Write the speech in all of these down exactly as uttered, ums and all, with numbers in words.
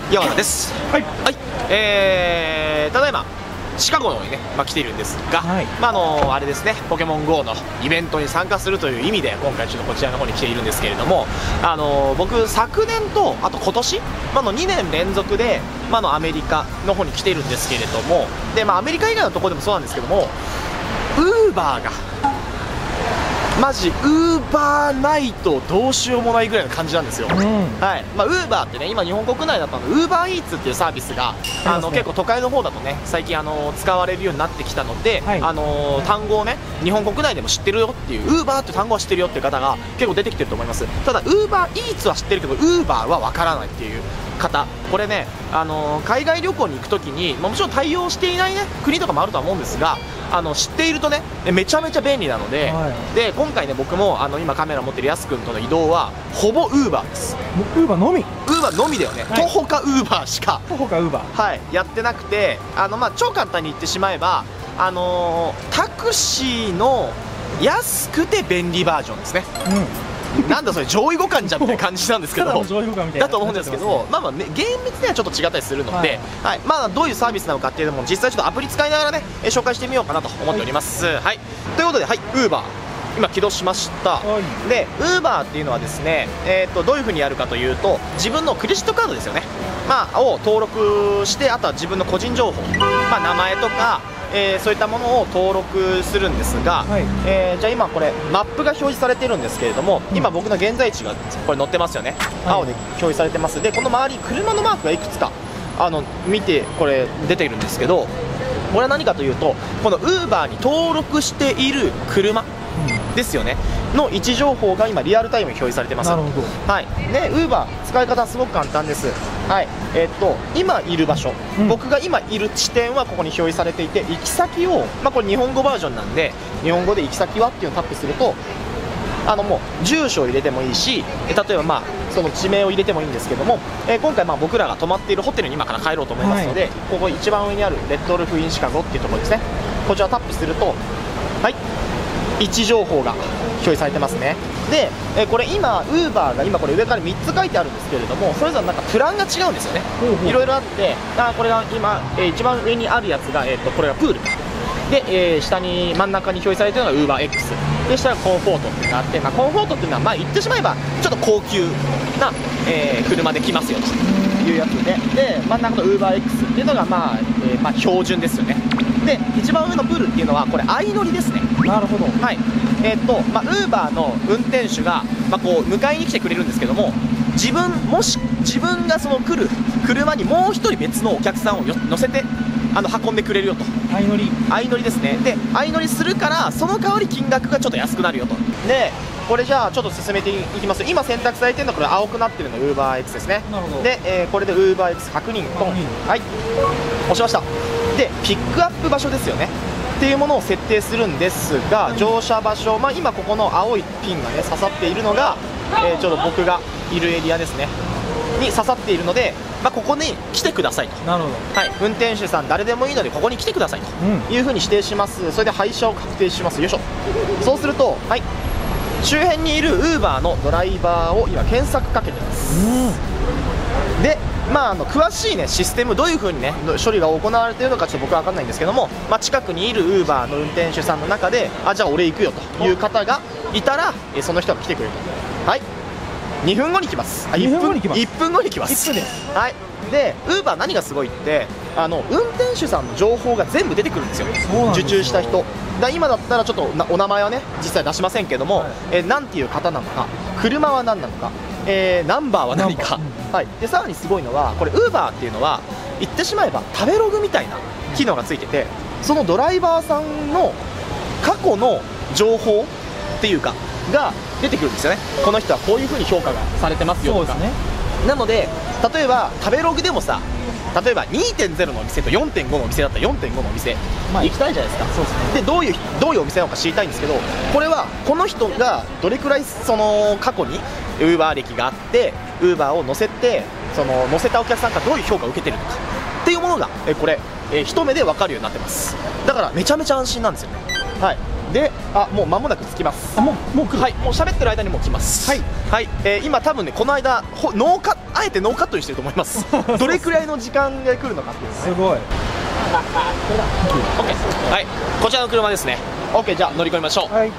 山田です。はい、はい、えー、ただいまシカゴの方にね、まあ、来ているんですが、はい、まああのあれですね、ポケモン ゴー のイベントに参加するという意味で今回ちょっとこちらの方に来ているんですけれども、あの僕昨年とあと今年、まあ、のにねん連続で、まあ、のアメリカの方に来ているんですけれども、で、まあ、アメリカ以外のところでもそうなんですけども、ウーバーがマジウーバーないとどうしようもないぐらいの感じなんですよ。うん、はい、まあウーバーってね、今日本国内だとウーバーイーツっていうサービスがあの結構都会の方だとね最近あの使われるようになってきたので、はい、あの単語をね日本国内でも知ってるよっていうウーバーって単語は知ってるよっていう方が結構出てきてると思います。ただウーバーイーツは知ってるけどウーバーはわからないっていう方、これね、あの海外旅行に行くときに、まあ、もちろん対応していない、ね、国とかもあるとは思うんですが、あの知っているとねめちゃめちゃ便利なので、はい、で今回ね僕もあの今カメラ持ってるやすくんとの移動はほぼウーバーです。 ウーバーのみウーバーのみだよね、はい、徒歩かウーバーしか徒歩かウーバー、 はい、やってなくて、あの、まあ、超簡単に言ってしまえば、あのー、タクシーの安くて便利バージョンですね。うん、なんだそれ上位互換じゃんみたいな感じなんですけどだと思うんですけど、まあまあね厳密にはちょっと違ったりするので、はいはい、まあどういうサービスなのかっていうのも実際ちょっとアプリ使いながらね紹介してみようかなと思っております。はい、はい、ということで、はい、ウーバー今起動しました。はい、でウーバーっていうのはですね、えー、とどういうふうにやるかというと、自分のクレジットカードですよね、まあ、を登録して、あとは自分の個人情報、まあ、名前とかえー、そういったものを登録するんですが、はい、えー、じゃあ今これマップが表示されてるんですけれども、うん、今僕の現在地がこれ載ってますよね、はい、青で表示されてます。でこの周り車のマークがいくつかあの見てこれ出てるんですけど、これは何かというと、このウーバーに登録している車ですよねの位置情報が今リアルタイムに表示されてます。なるほど、はい、でウーバー使い方はすごく簡単です。はい、えー、っと今いる場所、うん、僕が今いる地点はここに表示されていて、行き先を、まあ、これ日本語バージョンなんで日本語で行き先はっていうのをタップすると、あのもう住所を入れてもいいし、例えばまあその地名を入れてもいいんですけども、えー、今回まあ僕らが泊まっているホテルに今から帰ろうと思いますので、はい、ここ一番上にあるレッドルフ・イン・シカゴっていうところですね、こちらをタップすると、はい、位置情報が表示されてますね。で、えー、これ今ウーバーが今これ上からみっつ書いてあるんですけれども、それぞれなんかプランが違うんですよね。いろいろあって、あこれが今、えー、一番上にあるやつが、えー、とこれがプールで、えー、下に真ん中に表示されているのがウーバー X で、下がコンフォートっていうのがあって、まあ、コンフォートっていうのはまあ言ってしまえばちょっと高級な、えー、車で来ますよというやつで、で真ん中のウーバー X っていうのがまあ、えー、まあ標準ですよね。で一番上のプールっていうのはこれ相乗りですね。なるほど、はい、えー、っとまあウーバーの運転手が、まあ、こう迎えに来てくれるんですけども、自分もし自分がその来る車にもう一人別のお客さんをよ乗せてあの運んでくれるよと。相乗り相乗りですね。で相乗りするからその代わり金額がちょっと安くなるよと。でこれじゃあちょっと進めていきます。今選択されてるのはこれ青くなってるのが ウーバーエックス ですね。なるほど。で、えー、これで ウーバーエックス 確認トン、はい押しました。でピックアップ場所ですよねっていうものを設定するんですが、乗車場所、まあ、今ここの青いピンがね刺さっているのが、えー、ちょうど僕がいるエリアですねに刺さっているので、まあ、ここに来てくださいと。なるほど、はい、運転手さん誰でもいいのでここに来てくださいというふうに指定します。それで配車を確定します。よいしょ。そうすると、はい、周辺にいるウーバーのドライバーを今検索かけてます。でまあ、あの詳しい、ね、システムどういうふうに、ね、処理が行われているのかちょっと僕は分かんないんですけども、まあ、近くにいるウーバーの運転手さんの中で、あじゃあ俺行くよという方がいたらえその人が来てくれると。はい、にふんごに来ます。あいっぷんごに来ます。いっぷんごに来ます。いっぷんです。はい。でウーバー何がすごいってあの運転手さんの情報が全部出てくるんですよ。受注した人だ。今だったらちょっとお名前はね実際出しませんけども、はい、えなんていう方なのか、車は何なのか、えー、ナンバーは何か、うん、はい、でさらにすごいのはこれウーバーっていうのは言ってしまえば食べログみたいな機能がついてて、そのドライバーさんの過去の情報っていうかが出てくるんですよね。この人はこういうふうに評価がされてますよとか。そうですね。なので例えば食べログでもさ、例えば にてんゼロ のお店と よんてんご のお店だったら よんてんご のお店、まあ、行きたいじゃないですか。そうですね。でどういうどういうお店なのか知りたいんですけど、これはこの人がどれくらいその過去にウーバー歴があってウーバーを乗せてその乗せたお客さんからどういう評価を受けてるのかっていうものがえこれえ一目で分かるようになってます。だからめちゃめちゃ安心なんですよね。 はい、で、あ、もう間もなく着きます。 あ、もうもう来る。 はい、もう喋ってる間にもう来ます。はいはい、えー、今多分ねこの間ほノーカあえてノーカットにしてると思いますどれくらいの時間で来るのかっていうの、ね、 すごい。 OK、 はい、こちらの車ですね。 OK、 じゃあ乗り込みましょう。 はい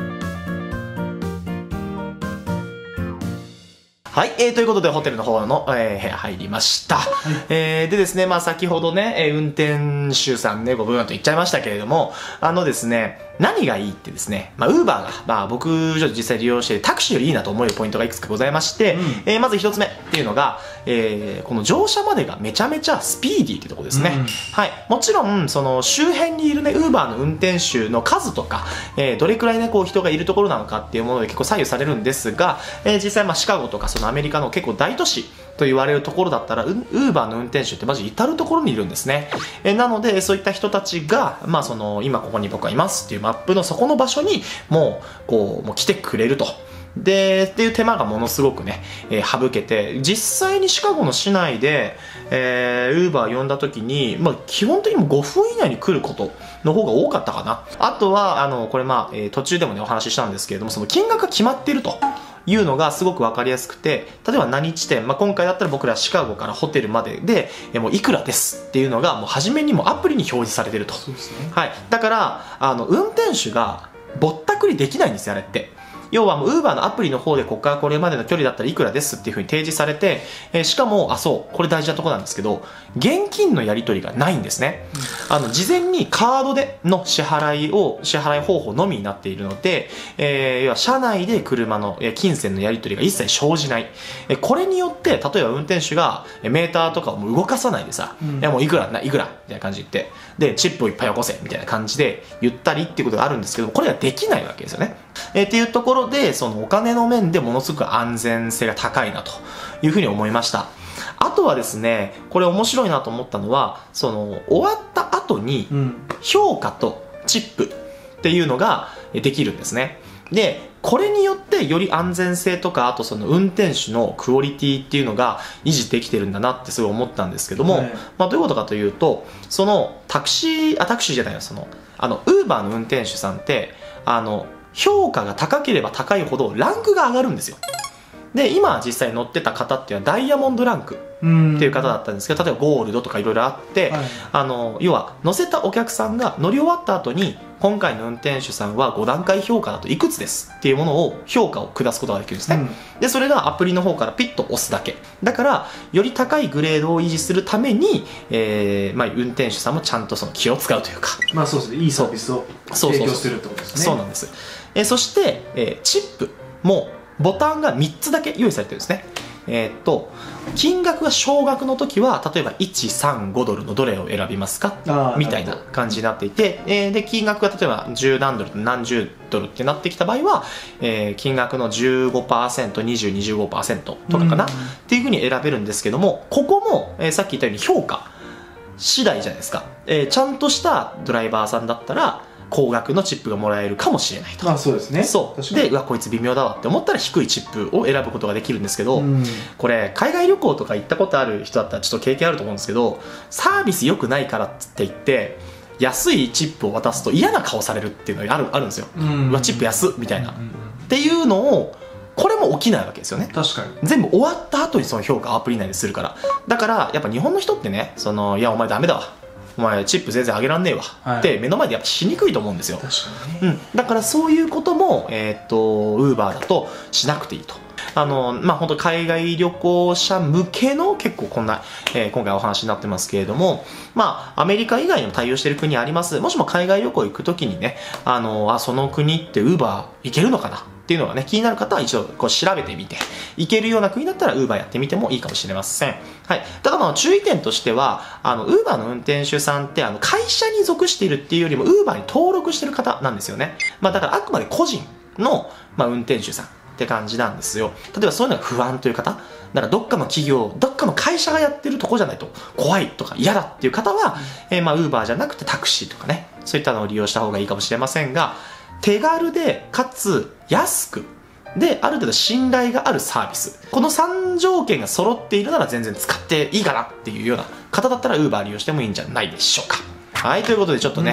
はい、えー、ということでホテルの方の、えー、部屋入りました、はい、えー、でですね、まあ先ほどね、えー、運転手さんね、ごブーンと言っちゃいましたけれども、あのですね、何がいいってですね、まあ、ウーバーが、まあ、僕、ちょっと実際利用してタクシーよりいいなと思えるポイントがいくつかございまして、うん、えー、まず一つ目っていうのが、えー、この乗車までがめちゃめちゃスピーディーってとこですね。うん、はい。もちろん、その、周辺にいるね、ウーバーの運転手の数とか、えー、どれくらいね、こう、人がいるところなのかっていうもので結構左右されるんですが、えー、実際、まあ、シカゴとか、そのアメリカの結構大都市、と言われるところだったら、ウーバーの運転手ってマジ至るところにいるんですね。えなので、そういった人たちが、まあその、今ここに僕はいますっていうマップのそこの場所に、もう、こう、もう来てくれると。で、っていう手間がものすごくね、えー、省けて、実際にシカゴの市内で、えー、ウーバー呼んだ時に、まあ基本的にもごふん以内に来ることの方が多かったかな。あとは、あの、これまあ、えー、途中でもね、お話ししたんですけれども、その金額が決まっていると。いうのがすごくわかりやすくて、例えば何地点、まあ、今回だったら僕らシカゴからホテルまでで、えもういくらですっていうのがもう初めにもアプリに表示されてると。そうですね。はい。だから、あの、運転手がぼったくりできないんですよ、あれって。要はもう Uber のアプリの方でここからこれまでの距離だったらいくらですっていう風に提示されて、えー、しかも、あ、そう、これ大事なところなんですけど、現金のやり取りがないんですね。うん、あの、事前にカードでの支払いを、支払い方法のみになっているので、えー、要は車内で車の金銭のやり取りが一切生じない。えー、これによって、例えば運転手がメーターとかをもう動かさないでさ、うん、いやもういくら、いくらみたいな感じで言って、で、チップをいっぱいよこせみたいな感じで言ったりっていうことがあるんですけど、これができないわけですよね。えー、っていうところで、そのお金の面でものすごく安全性が高いなというふうに思いました。あとはですね、これ面白いなと思ったのは、その終わった後に評価とチップっていうのができるんですね。で、これによってより安全性とか、あとその運転手のクオリティっていうのが維持できてるんだなってすごい思ったんですけども、はい、まあどういうことかというと、そのタクシー、あ、タクシーじゃないよ、その、あの、ウーバーの運転手さんって、あの、評価が高ければ高いほどランクが上がるんですよ。で、今実際乗ってた方っていうのはダイヤモンドランクっていう方だったんですけど、例えばゴールドとかいろいろあって、はい、あの、要は乗せたお客さんが乗り終わった後に、今回の運転手さんはご段階評価だといくつですっていうものを評価を下すことができるんですね。うん、で、それがアプリの方からピッと押すだけ。だから、より高いグレードを維持するために、えー、まあ、運転手さんもちゃんとその気を使うというか。まあそうですね。いいサービスを提供するってことですね。そうなんです。えー、そして、えー、チップもボタンがみっつだけ用意されてるんですね。えー、っと、金額が少額の時は、例えばいち、さん、ごドルのどれを選びますかみたいな感じになっていて、えー、で、金額が例えばじゅう何ドルと何十ドルってなってきた場合は、えー、金額の じゅうごパーセント、にじゅう、にじゅうごパーセント とかかなっていう風に選べるんですけども、ここも、えー、さっき言ったように評価次第じゃないですか。えー、ちゃんとしたドライバーさんだったら、高額のチップがもらえるかもしれないと。まあそうですね。そうで、うわこいつ微妙だわって思ったら低いチップを選ぶことができるんですけど、うん、これ海外旅行とか行ったことある人だったらちょっと経験あると思うんですけど、サービス良くないからって言って安いチップを渡すと嫌な顔されるっていうのがあるあるんですよ。うん、うわチップ安っみたいな、うん、っていうのをこれも起きないわけですよね。確かに。全部終わった後にその評価をアプリ内でするから。だからやっぱ日本の人ってね、そのいやお前ダメだわ、お前チップ全然上げらんねえわ、はい、って目の前でやっぱしにくいと思うんですよ。確かに、ね、うん、だからそういうこともえー、っとウーバーだとしなくていいと。あのまあ本当海外旅行者向けの結構こんな、えー、今回お話になってますけれども、まあアメリカ以外にも対応している国あります。もしも海外旅行行くときにね、あのあその国ってウーバー行けるのかなっていうのがね、気になる方は一度こう調べてみて、行けるような国だったら Uber やってみてもいいかもしれません。はい。ただまあ注意点としては、あの、Uber の運転手さんって、あの、会社に属しているっていうよりも Uber に登録してる方なんですよね。まあだからあくまで個人の、まあ、運転手さんって感じなんですよ。例えばそういうのが不安という方、だからどっかの企業、どっかの会社がやってるとこじゃないと怖いとか嫌だっていう方は、うん、えー、まあ Uber じゃなくてタクシーとかね、そういったのを利用した方がいいかもしれませんが、手軽でかつ安くである程度信頼があるサービス、このさん条件が揃っているなら全然使っていいかなっていうような方だったら Uber 利用してもいいんじゃないでしょうか。はい、ということでちょっとね、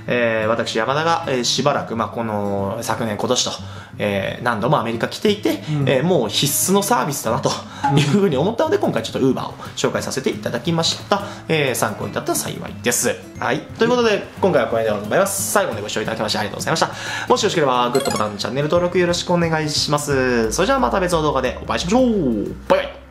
えー、私山田が、えー、しばらく、まあ、この昨年今年と、えー、何度もアメリカ来ていて、うん、えー、もう必須のサービスだなというふうに思ったので、今回ちょっと Uber を紹介させていただきました。えー、参考になったら幸いです。はい、ということで今回はこれでございます。最後までご視聴いただきましてありがとうございました。もしよろしければグッドボタン、チャンネル登録よろしくお願いします。それじゃあまた別の動画でお会いしましょう。バイバイ。